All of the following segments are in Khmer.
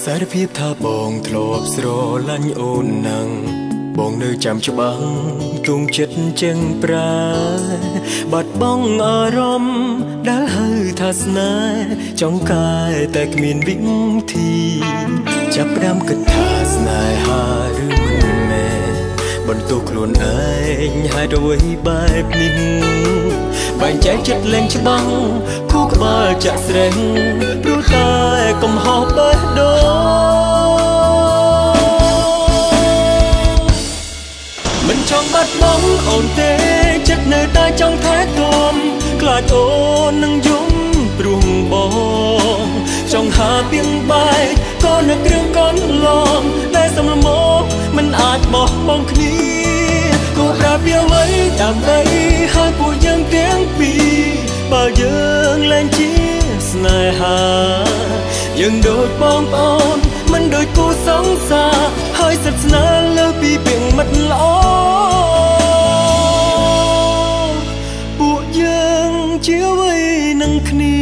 សារភាពថាបងធ្លាប់ស្រឡាញ់អូននឹងបងនៅចាំច្បាស់ទងចិត្តចឹងប្រាបាត់បង់អារម្មណ៍ដែលហៅថាស្នេហ៍ចង់កាយតែគ្មានវិធីចាប់ផ្ដើមគិតថាស្នេហាឬមិនមែនបន្ទោសខ្លួនឯងហើយអ្វីបែបនេះបែងចែកចិត្តលែងច្បាស់គូក្បាលចាក់ស្រេះព្រោះតែកំហុសបេះដូងមិនចង់បាត់បង់អូនទេចិត្តនៅតែចង់ថែទាំខ្លាចអូននឹងយំព្រោះបងចង់ហាពីងបែកក៏នៅគ្រឿងកន់ឡងតែសំលមកមិនអាចបោះបង់គ្នាគូប្រាប់វាໄວដើម្បីឲ្យពួកយើងទាំងពីរបើយើងលែងជាស្នេហាយើងដូចបងប្អូនមិនដូចគូសង្សារហើយសិទ្ធស្នេហ៍លើពីពីងមិត្តល្អពួកយើងជាអ្វីនឹងគ្នា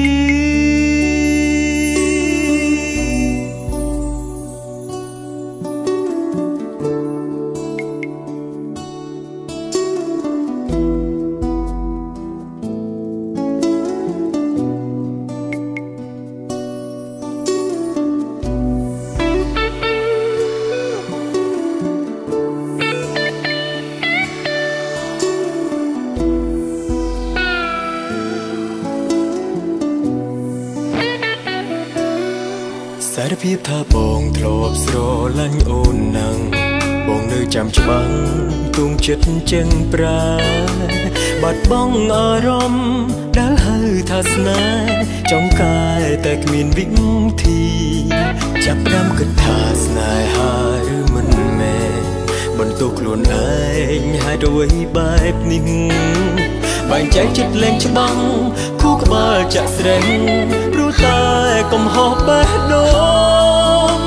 សារភាពថាបងធ្លាប់ស្រឡាញ់អូននឹងបងនៅចាំច្បាស់ទងចិត្តចឹងប្រាបាត់បង់អារម្មណ៍ដែលហៅថាស្នេហ៍ចង់កាយតែគ្មានវិធីចាប់ផ្ដើមគិតថាស្នេហាឬមិនមែនបន្ទោសខ្លួនឯងហើយអ្វីបែបនេះបែងចែកចិត្តលែងច្បាស់គូក្បាលចាក់ស្រេះព្រោះតែកំហុសបេះដូង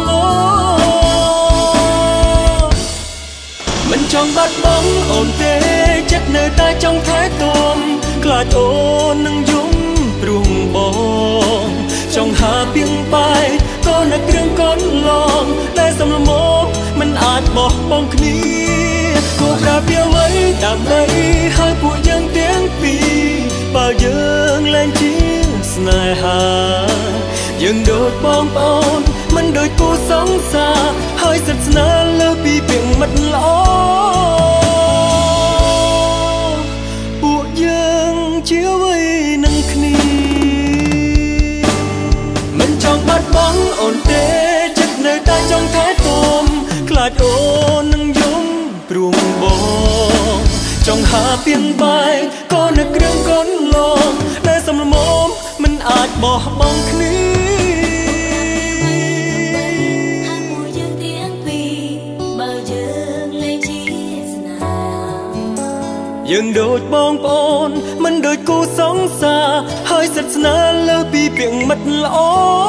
មិនចង់បាត់បង់អូនទេចិត្តនៅតែចង់ថែទាំខ្លាចអូននឹងយំព្រោះបងចង់ហាពីងបែកក៏នៅគ្រឿងកន់ឡងតែសំលមកមិនអាចបោះបង់គ្នាគូប្រាប់វាໄວដើម្បីឲ្យពួកយើងទាំងពីរបើយើងលែងជាស្នេហាយើងដូចបងប្អូនមិនដូចគូសង្សារហើយសិទ្ធស្នេហ៍លើពីពីងមិត្តល្អពួកយើងជាអ្វីនឹងគ្នាមិនចង់បាត់បង់អូនទេចិត្តនៅតែចង់ថែទាំខ្លាចអូននឹងយំព្រមបងចង់ហាពីងបែកក៏នៅគ្រឿងកន់ឡងតែសំលមកមិនអាចបោះបង់គ្នាយើងដូចបងប្អូនមិនដូចគូសង្សារហើយសិទ្ធស្នេហ៍លើពីពីងមិត្តល្អ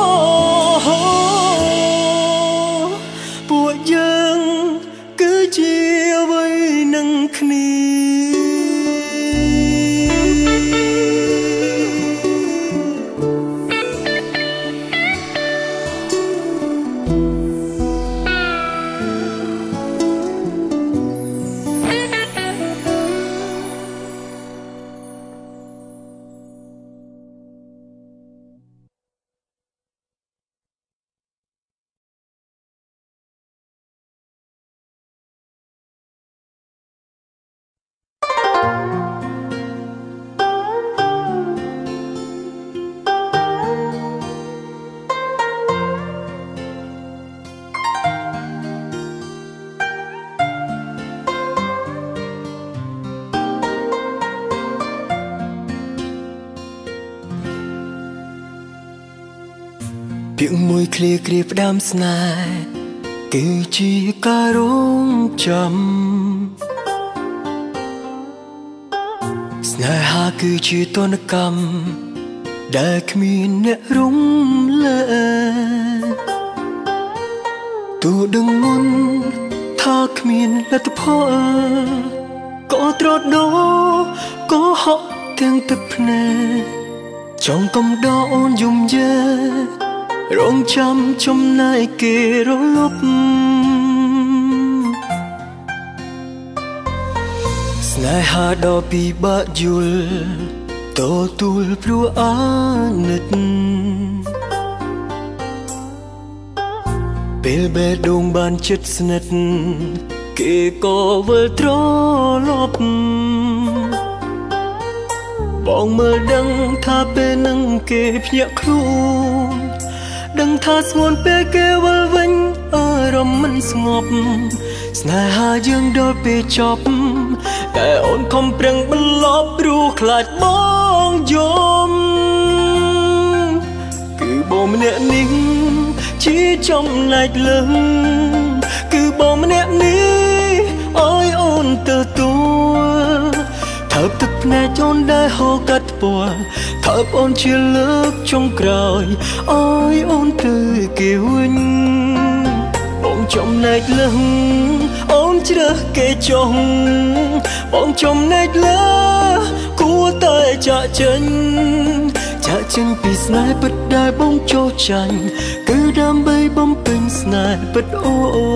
ពួកយើងគឺជាអ្វីនឹងគ្នាពាក្យមួយឃ្លាគ្រាផ្ដាំស្នេហ៍គឺជាការរងចាំស្នេហាគឺជាទណ្ឌកម្មដែលគ្មានអ្នករំលែកទោះដឹងមុនថាគ្មានលទ្ធផលក៏ត្រដោក៏ហក់ទាំងទឹកភ្នែកចង់កំដរអូនយំយេរងចាំចំណែកគេរលប់ស្នេហាដ៏ពិបាកយល់ទទួលព្រោះអាណិតពេលបេះដូងបានជិតស្និទ្ធគេក៏វិលត្រឡប់បងមើលដឹងថាពេលនឹងគេភ្ញាក់ខ្លួនដឹងថាស្ងួនពេលគេវិលវិញអារម្មណ៍មិនស្ងប់ស្នេហាយើងដល់ពេលចប់តែអូនខំប្រឹងបន្លប់ព្រោះខ្លាចបងយំគឺបងម្នាក់នេះជាចំណែកលឹងគឺបងម្នាក់នេះអើយអូនទទួលថើបទឹកភ្នែកអូនដែលហូរកាត់ពណ៌ថើបអូនជាលើកចុងក្រោយអើយអូនទៅគេវិញបងចំណែកលឹងអូនជ្រើសគេចុងបងចំណែកលើគួរតែចាក់ចេញពីស្នេហ៍ពិតដែលបងចូលចាញ់គឺដើម្បីបំពេញស្នេហ៍ពិតអូ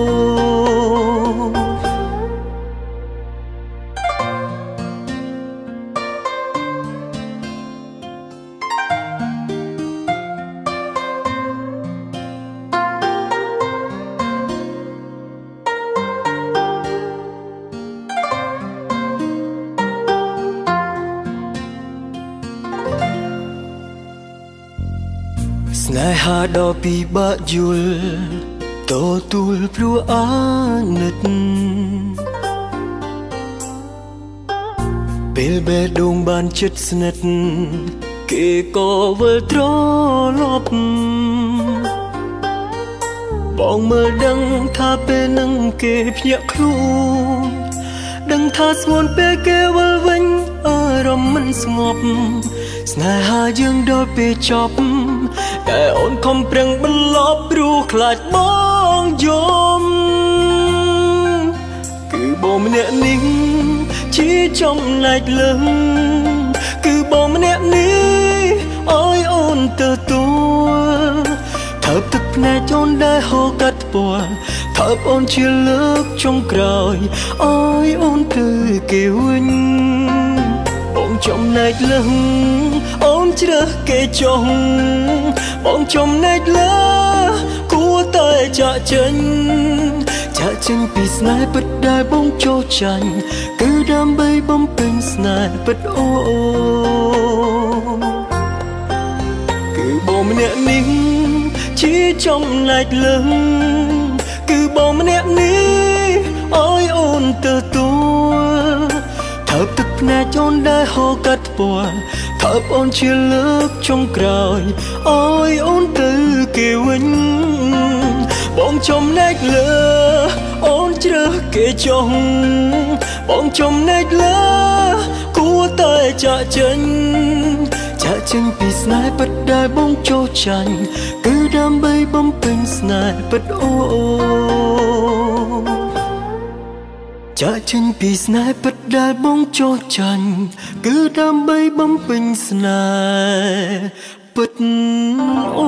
ស្នេហាដ៏ពិបាកយល់ទទួលព្រោះអាណិតពេលបេះដូងបានជិតស្និទ្ធគេក៏វិលត្រឡប់បងមើលដឹងថាពេលនឹងគេភ្ញាក់ខ្លួនដឹងថាស្ងួនពេលគេវិលវិញអារម្មណ៍មិនស្ងប់ស្នេហាយើងដល់ពេលចប់តែអូនខំប្រឹងបន្លប់ព្រោះខ្លាចបងយំគឺបងម្នាក់នេះជាចំណែកលឹងគឺបងម្នាក់នេះអើយអូនទទួលថើបទឹកភ្នែកអូនដែលហូរកាត់ពណ៌ថើបអូនជាលើកចុងក្រោយអើយអូនទៅគេវិញបងចំណែកលឹងអូនជ្រើសគេចុងបងចំណែកលើគួរតែចាក់ចេញពីស្នេហ៍ពិតដែលបងចូលចាញ់គឺដើម្បីបំពេញស្នេហ៍ពិតអូគឺបងម្នាក់នេះជាចំណែកលឹងគឺបងម្នាក់នេះអើយអូនទទួលថើបទឹកភ្នែកអូនដែលហូរកាត់ពណ៌ថើបអូនជាលើកចុងក្រោយអើយអូនទៅគេវិញបងចំណែកលើអូនជ្រើសគេចុងបងចំណែកលើគួរតែចាក់ចេញពីស្នេហ៍ពិតដែលបងចូលចាញ់គឺដើម្បីបំពេញស្នេហ៍ពិតអូចាក់ចេញពីស្នេហ៍ពិតដែលបងចូលចាញ់គឺដើម្បីបំពេញស្នេហ៍ពិតអូ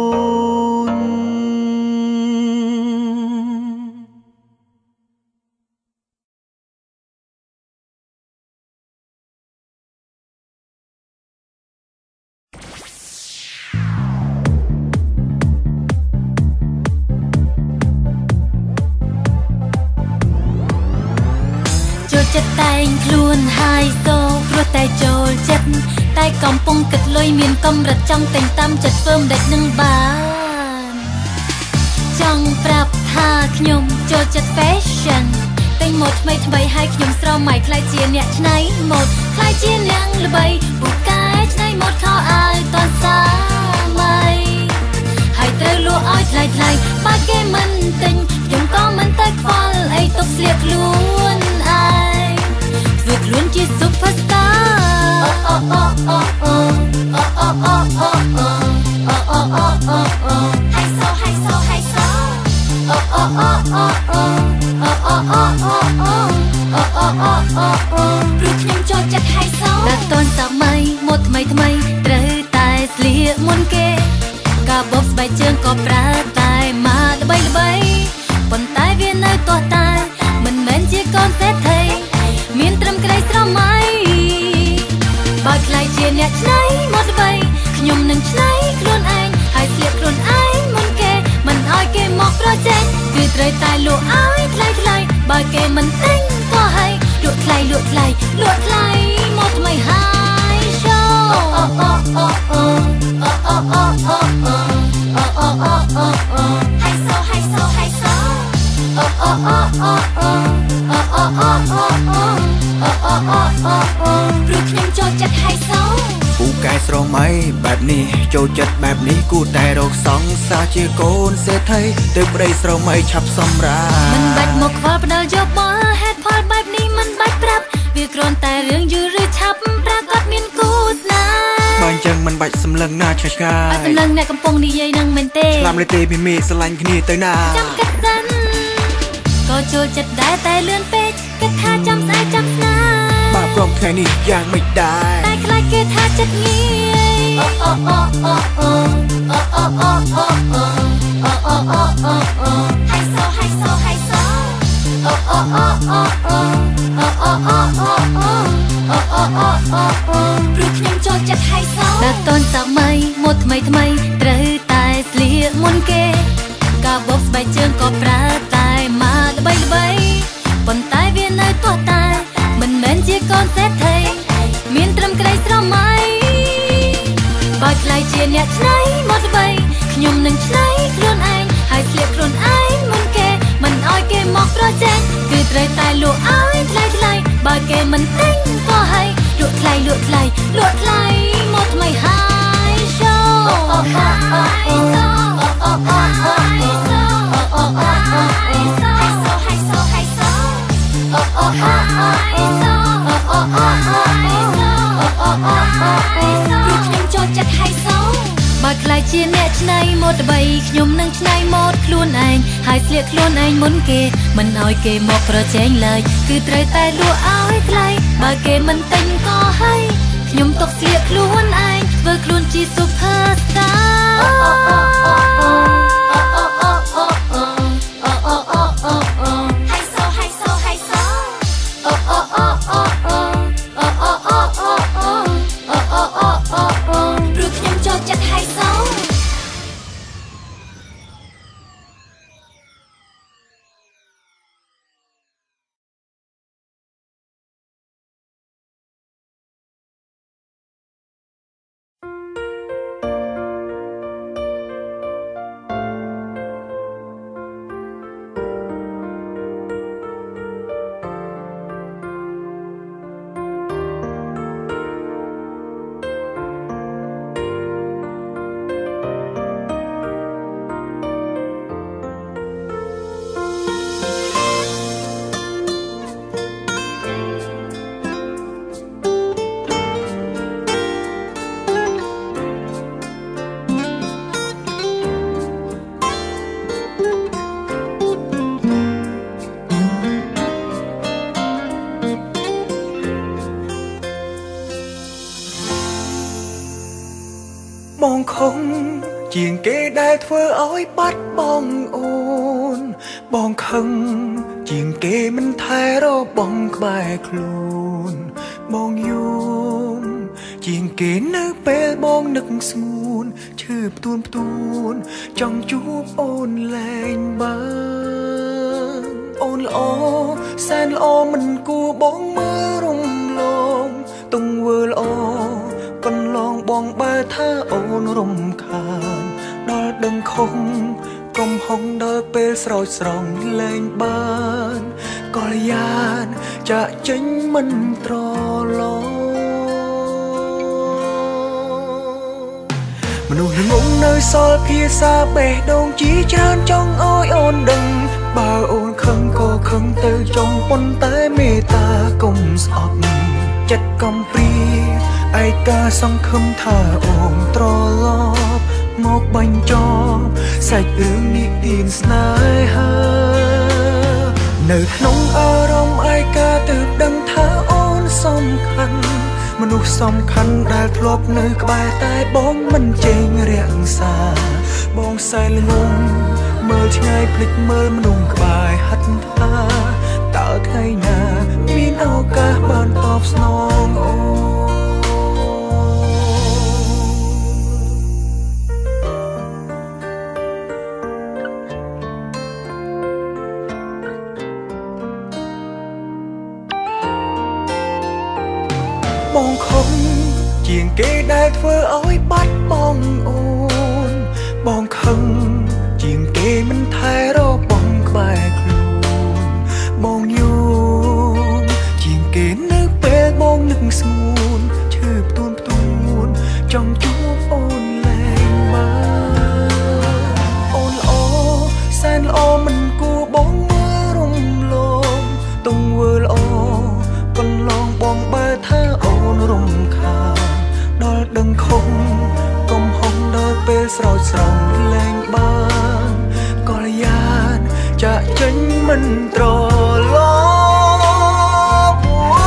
ចិត្តតែងខ្លួនហើយសូព្រោះតែចូលចិត្តតែកំពុងគិតលុយមានកម្រិតចង់តែងតាមចិត្តធ្វើមិនដេចនឹងបានចង់ប្រាប់ថាខ្ញុំចូលចិត្ត fashion តែងម៉ូដថ្មីហើយខ្ញុំស្រមៃខ្លាយជាអ្នកច្នៃម៉ូដខ្លាយជាអ្នកល្បីពូកែច្នៃម៉ូដខោអាវតន់សាមៃហើយត្រូវលក់ឲ្យថ្លៃបើគេមិនទិញខ្ញុំក៏មិនទៅខ្វល់អីទុកស្លៀកខ្លួនឯងធ្វើខ្លួនជា superstar អូអូអូអូអូអូអូអូអូអូអូអូអូអូហើយសូអូអូអូអូអូអូអូអូអូអូអូព្រោះខ្ញុំចូលចិត្តហើយសូដល់តនសម័យម៉ូដថ្មីត្រូវតែស្លៀកមុនគេកាការបបស្បែកជើងក៏ប្រើតែមកល្បីប៉ុន្តែវានៅទាស់តែមិនមែនជាកូនសេដ្ឋីមានត្រឹមក្តីស្រមៃបើខ្លាយជាអ្នកឆ្នៃមកល្បីខ្ញុំនឹងឆ្នៃខ្លួនឯងហើយស្លៀកខ្លួនឯងមុនគេមិនឲ្យគេមកប្រជែងគឺត្រូវតែលក់ឲ្យថ្លៃបើគេមិនទិញក៏ហើយលក់ថ្លៃមកថ្មីហើយ show ហើយសូព្រោះខ្ញុំចូលចិត្តហើយសូពូកែស្រមៃបែបនេះចូលចិត្តបែបនេះគូតែរកសង្សារជាកូនសេដ្ឋីទើបប្តីស្រមៃឆាប់សម្រាមិនបាច់មកខ្វល់ផ្ដិលយកបល់ហេតុផលបែបនេះមិនបាច់ប្រាប់វាគ្រាន់តែរឿងយូរឬឆាប់ប្រកាសមានគូស្នេហ៍បើអញ្ចឹងមិនបាច់សម្លឹងណាឆ្ងាយសម្លឹងអ្នកកំពុងនិយាយនឹងមែនទេឆ្លាមលេទេពីមេស្រឡាញ់គ្នាទៅណាចាំគិតសិនក៏ចូលចិត្តដែរតែលឿនពេកគិតថាចាំស្អែកចាំស្នាបាព្រមថ្ងៃនេះយ៉ាងមិនដែរតែខ្លាចគេថាចិត្តងាយហើយសូព្រោះខ្ញុំចូលចិត្តហើយសូដល់តនសម័យមកថ្មីត្រូវតែស្លៀកមុនគេការបបស្បែកជើងក៏ប្រើតែមកល្បីប៉ុន្តែវានៅទាស់តែមិនមែនជាកូនសេដ្ឋីមានត្រឹមក្តីស្រមៃបើខ្លាយជាអ្នកឆ្នៃមកល្បីខ្ញុំនឹងឆ្នៃខ្លួនឯងហើយស្លៀកខ្លួនឯងមុនគេមិនឲ្យគេមកប្រជែងគឺត្រូវតែលក់ឲ្យថ្លៃបើគេមិនទិញក៏ហើយលក់ថ្លៃមកថ្មីហើយ show ខ្ញុំចូលចិត្តហើយសូបើខ្លាចជាអ្នកឆ្នៃម៉ូដបីខ្ញុំនឹងឆ្នៃម៉ូដខ្លួនឯងហើយស្លៀកខ្លួនឯងមុនគេមិនឲ្យគេមកប្រជែងឡើយគឺត្រូវតែលក់ឲ្យថ្លៃបើគេមិនទិញក៏ហើយខ្ញុំទុកស្លៀកខ្លួនឯងធ្វើខ្លួនជា superstar បងខំជាងគេដែលធ្វើឲ្យបាត់បង់អូនបងខឹងជាងគេមិនថែរកបងក្បែរខ្លួនបងយំជាងគេនៅពេលបងនឹកស្ងួនឈឺផ្ទួនចង់ជួបអូនលែងបានអូនល្អសែនល្អមិនគួរបងមើលរំលងទង្វើល្អកន្លងបងបើថាអូនរំខានដល់ដឹងខុសកំហុងដល់ពេលស្រោចស្រង់លែងបានកលយានចាក់ចេញមិនត្រឡប់មនុស្សងងនៅសល់ភាសាបេះដូងជាច្រើនចង់ឲ្យអូនដឹងបើអូនខឹងក៏ខឹងទៅចង់ប៉ុន្តែមេត្តាកុំស្អប់ចិត្តកំព្រាឯកាសង្ឃឹមថាអូនត្រឡប់មកបញ្ចប់សាច់រឿងនិទានស្នេហានៅក្នុងអារម្មណ៍ឯកាទើបដឹងថាអូនសំខាន់មនុស្សសំខាន់ដែលធ្លាប់នៅក្បែរតែបងមិនចេញរាំងសាបងសែនល្ងងមើលឆ្ងាយភ្លេចមើលមនុស្សក្បែរហិតថាតើថ្ងៃណាមានឱកាសបានតបស្នងអូបងខំជាងគេដែលធ្វើឲ្យបាត់បង់អូនបងខឹងជាងគេមិនថែរបងក្បែរខ្លួនបងយូរជាងគេនៅពេលបងនឹកស្ងួនឈឺផ្ទួនចង់ជួបអូនលែងបានអូនល្អសែនល្អមិនគួរបងមើលរំលងទង្វើល្អកន្លងបងបើថាអូនរំខានដល់ដឹងខុសកុំហុងដល់ពេលស្រោចស្រង់លែងបានក៏យ៉ានចាក់ចេញមិនត្រឡប់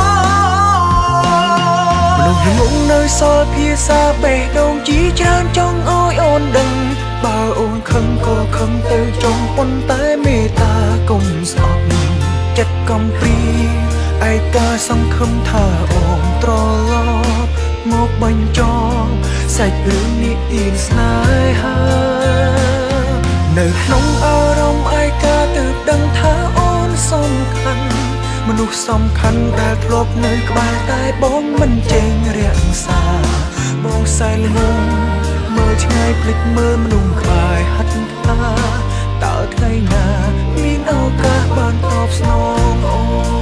មនុស្សងងនៅសល់ភាសាបេះដូងជីច្រើនចង់ឲ្យអូនដឹងបើអូនខឹងក៏ខឹងទៅចង់ប៉ុន្តែមេត្តាកុំស្អប់ចិត្តកំព្រីឯកាសង្ឃឹមថាអូនត្រឡប់មកបញ្ចប់សាច់រឿងនេះទៀនស្នេហានៅក្នុងអារម្មណ៍ឯកាទើបដឹងថាអូនសំខាន់មនុស្សសំខាន់ដែលធ្លាប់នៅក្បែរតែបងមិនចេញរាំងសាបងសែនល្ងងមើលឆ្ងាយភ្លេចមើលមនុស្សក្បែរហិតថាតើថ្ងៃណាមានឱកាសបានតបស្នងអូ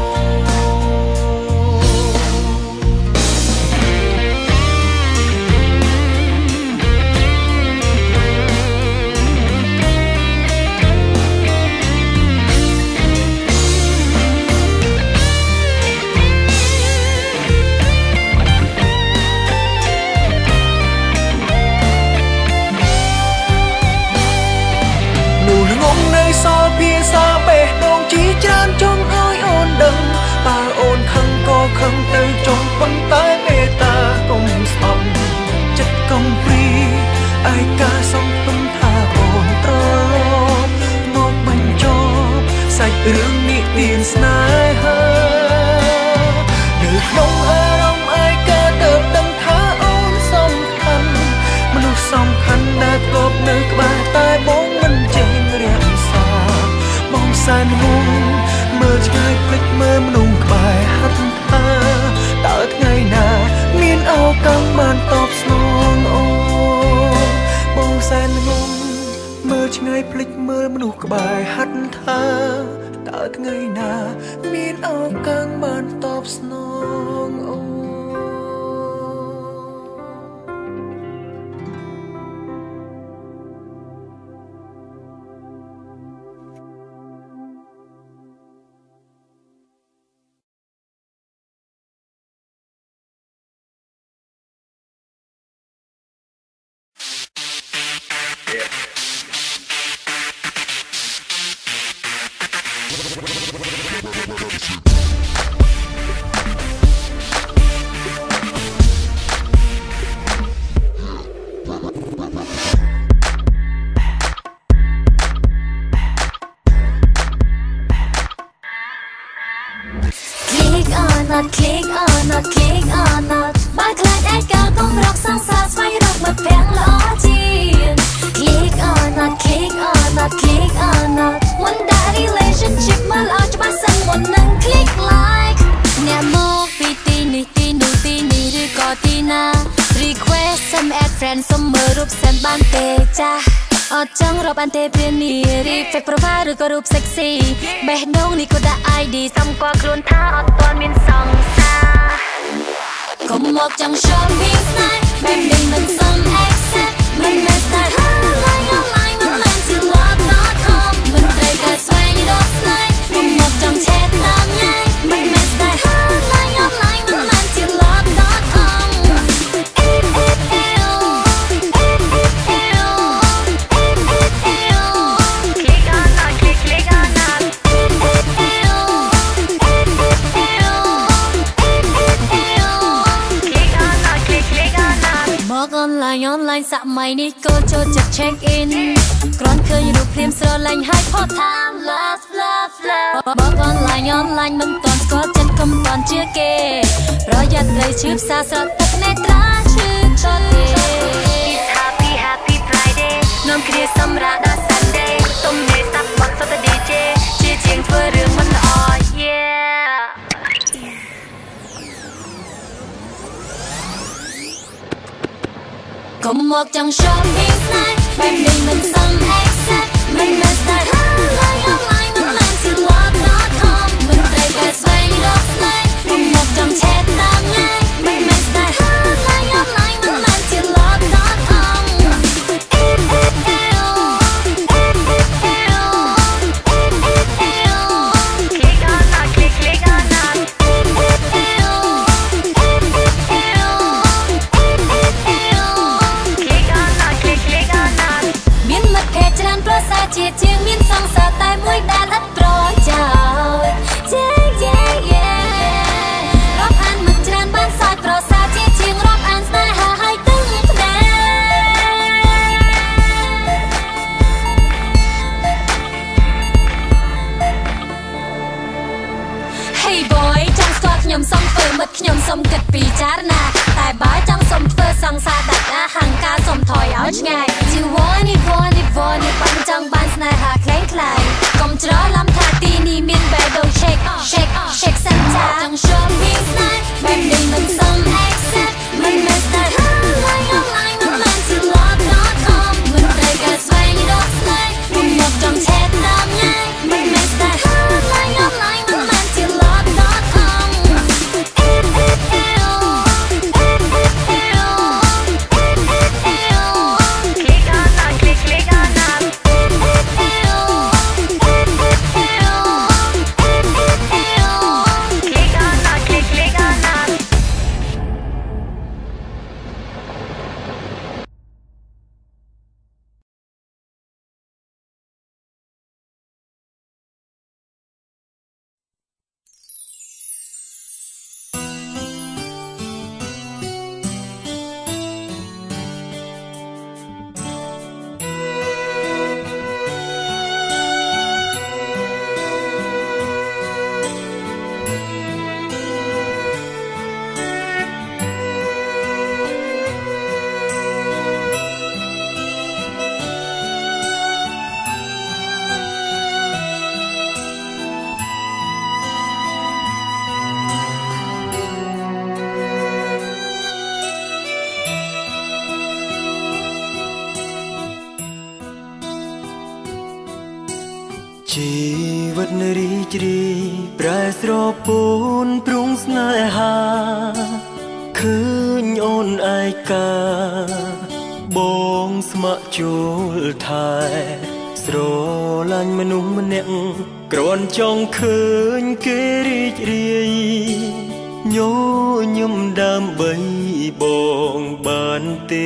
សល់ភាសាបេះដូងជីច្រើនចង់ឲ្យអូនដឹងបើអូនខឹងក៏ខឹងទៅចង់ប៉ុន្តែមេត្តាកុំស្អប់ចិត្តកំព្រីឯកាសង្ឃឹមថាអូនត្រឡប់មកបញ្ចប់សាច់រឿងនេះទៀនស្នេហានៅក្នុងអារម្មណ៍ឯកាទើបដឹងថាអូនសំខាន់មនុស្សសំខាន់ដែលធ្លាប់នៅក្បែរតែបងមិនចេញរាំងបងសែនងងមើលឆ្ងាយភ្លេចមើលមនុស្សក្បែរហិតថាតើថ្ងៃណាមានឱកាសបានតបស្នងអូបងសែនងងមើលឆ្ងាយភ្លេចមើលមនុស្សក្បែរហិតថាតើថ្ងៃណាមានឱកាសបានតបស្នងអូ Click or not, click or not បើខ្លាចឯកាកុំរកសង្សារស្វែងរកមិត្តភក្តិល្អជាង Click or not, click or not, click or not មុនដាក់ relationship មើលឲ្យច្បាស់សិនមុននឹង click like អ្នកមកពីទីនេះទីនោះទីនេះឬក៏ទីណា request សុំ add friend សុំមើលរូបសិនបានទេចាស់អត់ចង់រកបានទេព្រានី reflect profile ឬក៏រូប sexy បេះដូងនេះក៏ដាក់ ID សំគាល់ខ្លួនថាអត់ទាន់មានសង្សារកុំមកចង់ show me snap បែបនេះមិនសម accept មិនមែន style online មិនមែន love.com មិនត្រូវការស្វែងរក snap កុំមកចង់ chat តាមញ៉ៃមិនមែន style online មិនមែន love.com Click ញស័យនេះក៏ចូលចិត្ត check in គ្រាន់ឃើញរូបព្រាមស្រឡាញ់ហើយផុសថា love love love បើ online មិនទាន់ស្គាល់ចិត្តកុំតាន់ជឿគេប្រយ័ត្នត្រីឈឺផ្សារស្រត់ទឹកនេត្រាឈឺតទេ It's happy happy Friday នាំគ្នាសម្រាប់ដល់ Sunday ទុំនេះស្ដាប់បទសុទ្ធ DJ ជាជាងធ្វើរឿងមិនល្អ Yeahកុំមកចង់ shopping snack បែបនេះមិនសម accept មិនមែន style ហើយ online មិនមែនជា love.com មិនត្រូវការស្វែងរក snack កុំមកចង់ chat តាមងាយមិនមែន style ហើយ online មិនមែនជា love.com click on not click on notមានមិត្តភ័ក្តិច្រើនប្រសើរជាងមានសង្សារតែមួយដែលឥតប្រយោជន៍រាប់អានមិត្តច្រើនបានសើចប្រសើរជាងរាប់អានស្នេហាហើយទឹងភ្នែក Hey boy ចង់ស្គាល់ខ្ញុំសុំធ្វើមិត្តខ្ញុំសុំគិតពិចារណាតែបើចង់សុំធ្វើសង្សារដាច់អាហង្ការសុំថយឲ្យឆ្ងាយ You want it បានចង់បានស្នេហាខ្លាំងខ្លាយកុំច្រឡំថាទីនេះមានបែបដូរ shake សិនចាចង់ shopping snack បែបនេះមិនសម accept មិនមែន style ហើយ online មិនមែនជា love.com មិនត្រូវការស្វែងរក snack កុំមកចង់ chat តាមងាយមិនមែន style ហើយ online មិនមែនជា love.com click on not click on not ជីវិតរីករាយប្រែស្រពោនព្រុងស្នេហាឃើញអូនឯកាបងស្ម័គ្រជួលថែស្រឡាញ់មនុស្សម្នាក់គ្រាន់ចង់ឃើញគេរីករាយញញឹមដើម្បីបងបានទេ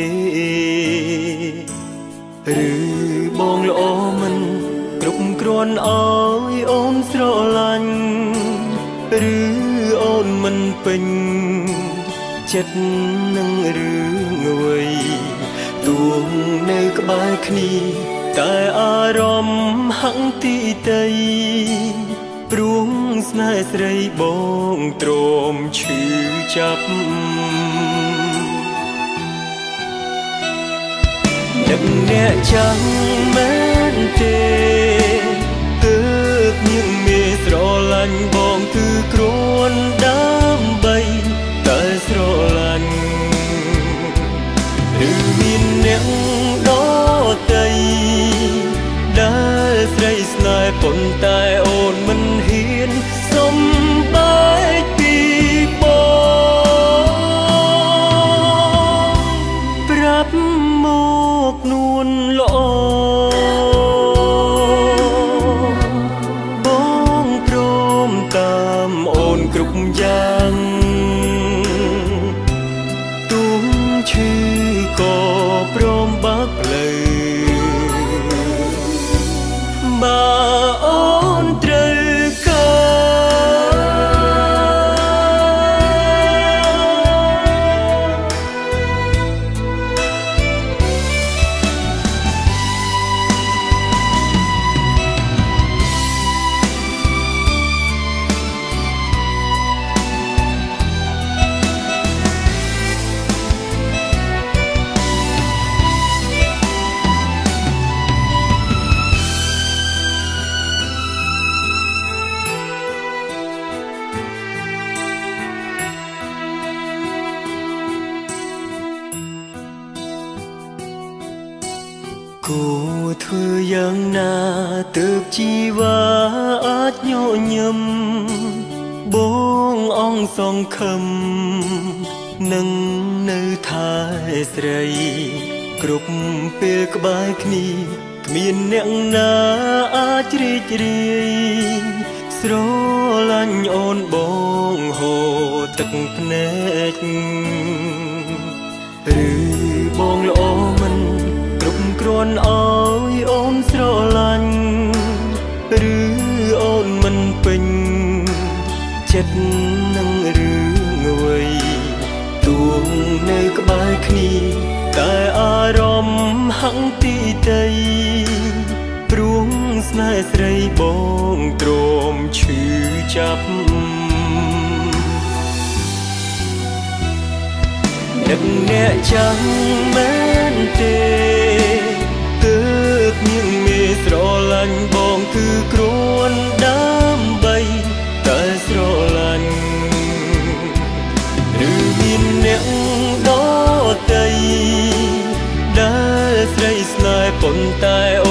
ឬបងល្អមិនគ្រប់គ្រាន់ឲ្យអូនស្រឡាញ់ឬអូនមិនពេញចិត្តនឹងរឿងអ្វីទួងនៅក្បែរគ្នាតែអារម្មណ៍ហង្សទីតីព្រោះស្នេហ៍ស្រីបងទ្រាំឈឺចាប់នឹកអ្នកចាំមែនទេទើបញៀងមេស្រឡាញ់បងគឺគ្រាន់ដើម្បីតែស្រឡាញ់ឬមានអ្នកដទៃដែលស្រីស្នេហ៍ប៉ុន្តែអូនមិនហ៊ានសុំបែកពីបងប្រាប់មកនួនល្អបងព្រមតាមអូនគ្រប់យ៉ាងទុំឈឺក៏ព្រមបើកផ្លូវបើអូនត្រូវធ្វើយ៉ាងណាទើបជីវ៉ាអាចញញឹមបងអង្គសង្ឃឹមនឹងនៅថែស្រីគ្រប់ពេលក្បែរគ្នាគ្មានអ្នកណាអាចរីករាយស្រឡាញ់អូនបងហូរទឹកភ្នែកឬបងល្អមិនគ្រប់គ្រាន់ឲ្យអូនស្រឡាញ់ឬអូនមិនពេញចិត្តនឹងរឿងអ្វីទួងនៅក្បែរគ្នាតែអារម្មណ៍ហង្សទីតីព្រោះស្នេហ៍ស្រីបងទ្រាំឈឺចាប់នឹកអ្នកចាំមែនទេទើបមានមេស្រឡាញ់បងគឺគ្រាន់ដើម្បីតែស្រឡាញ់ឬមានអ្នកដទៃដែលស្រីស្នេហ៍ប៉ុន្តែ